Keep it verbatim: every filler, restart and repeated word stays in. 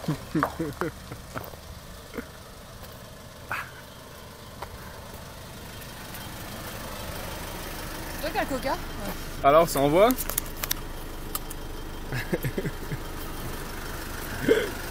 Toi qui as le coca ouais. Alors, ça envoie?